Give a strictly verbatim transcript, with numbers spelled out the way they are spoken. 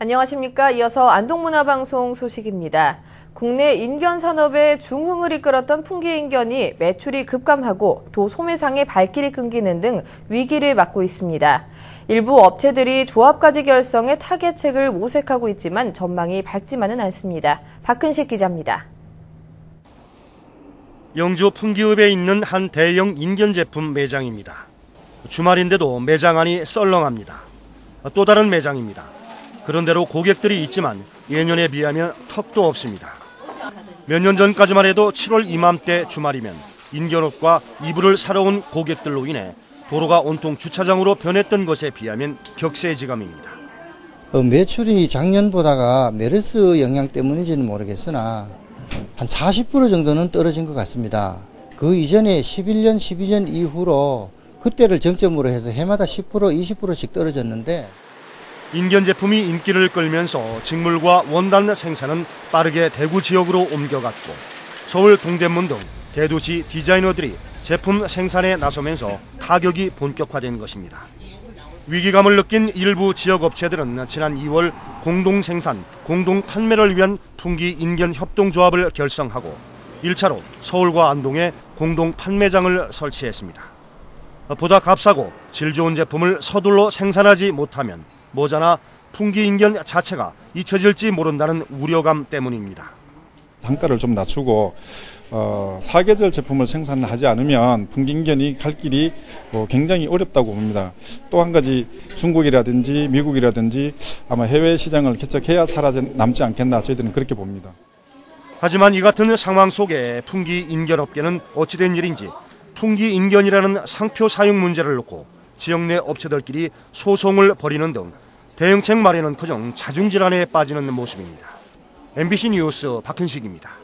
안녕하십니까. 이어서 안동문화방송 소식입니다. 국내 인견 산업의 중흥을 이끌었던 풍기인견이 매출이 급감하고 도 소매상의 발길이 끊기는 등 위기를 맞고 있습니다. 일부 업체들이 조합가지 결성에 타개책을 모색하고 있지만 전망이 밝지만은 않습니다. 박근식 기자입니다. 영주 풍기읍에 있는 한 대형 인견 제품 매장입니다. 주말인데도 매장 안이 썰렁합니다. 또 다른 매장입니다. 그런대로 고객들이 있지만 예년에 비하면 턱도 없습니다. 몇 년 전까지만 해도 칠월 이맘때 주말이면 인견옷과 이불을 사러 온 고객들로 인해 도로가 온통 주차장으로 변했던 것에 비하면 격세지감입니다. 어, 매출이 작년보다가 메르스 영향 때문인지는 모르겠으나 한 사십 퍼센트 정도는 떨어진 것 같습니다. 그 이전에 십일 년, 십이 년 이후로 그때를 정점으로 해서 해마다 십 퍼센트, 이십 퍼센트씩 떨어졌는데 인견 제품이 인기를 끌면서 직물과 원단 생산은 빠르게 대구 지역으로 옮겨갔고 서울 동대문 등 대도시 디자이너들이 제품 생산에 나서면서 타격이 본격화된 것입니다. 위기감을 느낀 일부 지역 업체들은 지난 이월 공동생산, 공동판매를 위한 풍기 인견 협동조합을 결성하고 일 차로 서울과 안동에 공동판매장을 설치했습니다. 보다 값싸고 질 좋은 제품을 서둘러 생산하지 못하면 모자나 풍기 인견 자체가 잊혀질지 모른다는 우려감 때문입니다. 단가를 좀 낮추고 어, 사계절 제품을 생산하지 않으면 풍기 인견이 갈 길이 어, 굉장히 어렵다고 봅니다. 또 한 가지 중국이라든지 미국이라든지 아마 해외 시장을 개척해야 살아 남지 않겠나 저희들은 그렇게 봅니다. 하지만 이 같은 상황 속에 풍기 인견 업계는 어찌된 일인지 풍기 인견이라는 상표 사용 문제를 놓고 지역 내 업체들끼리 소송을 벌이는 등 대응책 마련은 그정 자중질환에 빠지는 모습입니다. 엠비씨 뉴스 박근식입니다.